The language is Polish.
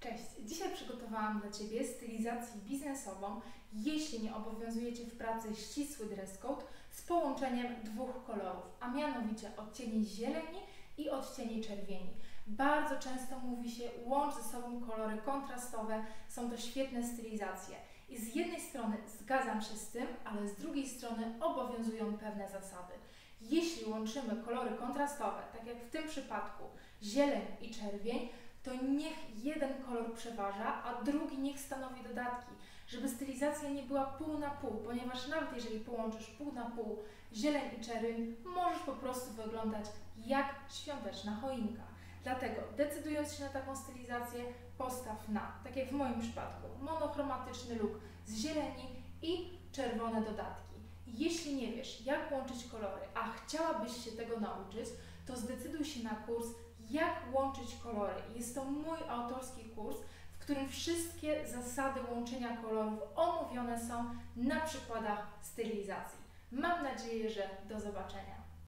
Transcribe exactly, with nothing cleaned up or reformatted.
Cześć! Dzisiaj przygotowałam dla Ciebie stylizację biznesową, jeśli nie obowiązuje Cię w pracy ścisły dress code z połączeniem dwóch kolorów, a mianowicie odcieni zieleni i odcieni czerwieni. Bardzo często mówi się, łącz ze sobą kolory kontrastowe, są to świetne stylizacje. I z jednej strony zgadzam się z tym, ale z drugiej strony obowiązują pewne zasady. Jeśli łączymy kolory kontrastowe, tak jak w tym przypadku zieleń i czerwień, to niech jeden kolor przeważa, a drugi niech stanowi dodatki, żeby stylizacja nie była pół na pół, ponieważ nawet jeżeli połączysz pół na pół zieleń i czerwień, możesz po prostu wyglądać jak świąteczna choinka. Dlatego decydując się na taką stylizację, postaw na, tak jak w moim przypadku, monochromatyczny look z zieleni i czerwone dodatki. Jeśli nie wiesz, jak łączyć kolory, a chciałabyś się tego nauczyć, to zdecyduj się na kurs Jak łączyć kolory. Jest to mój autorski kurs, w którym wszystkie zasady łączenia kolorów omówione są na przykładach stylizacji. Mam nadzieję, że do zobaczenia.